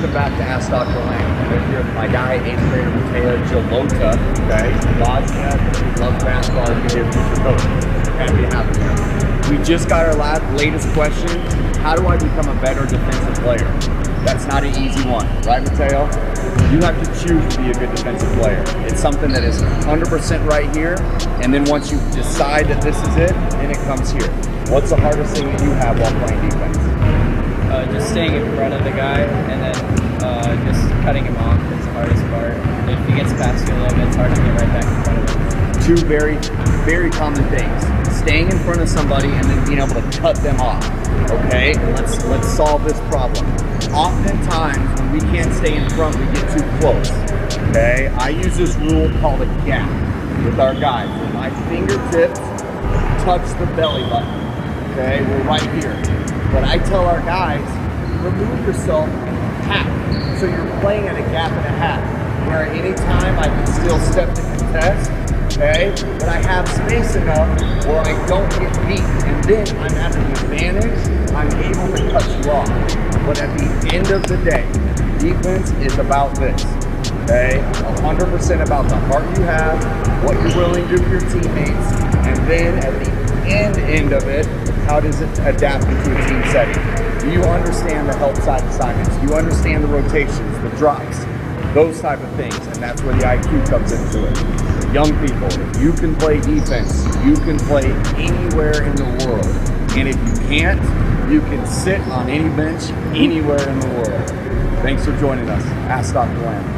welcome back to Ask Dr. Lamb. We're here with my guy, 8th grader Mateo Gelota. Okay, Lodge loves basketball. He's going to be a future coach. Happy to have him here. We just got our latest question. How do I become a better defensive player? That's not an easy one, right, Mateo? You have to choose to be a good defensive player. It's something that is 100% right here, and then once you decide that this is it, then it comes here. What's the hardest thing that you have while playing defense? Just staying in front of the guy and then just cutting him off is the hardest part. If he gets past you a little bit, it's hard to get right back in front of him. Two very, very common things. Staying in front of somebody and then being able to cut them off. Okay, let's solve this problem. Oftentimes, when we can't stay in front, we get too close. Okay, I use this rule called a gap with our guys. When my fingertips touch the belly button, okay, we're right here. But I tell our guys, remove yourself half. So you're playing at a gap and a half, where at any time I can still step to contest, okay? But I have space enough where I don't get beat, and then I'm at an advantage, I'm able to cut you off. But at the end of the day, defense is about this, okay? 100% about the heart you have, what you're willing to do for your teammates, and then at the end of it, how does it adapt into a team setting? Do you understand the help side assignments? Do you understand the rotations, the drops, those type of things? And that's where the IQ comes into it. Young people, you can play defense. You can play anywhere in the world. And if you can't, you can sit on any bench anywhere in the world. Thanks for joining us. Ask Dr. Lamb.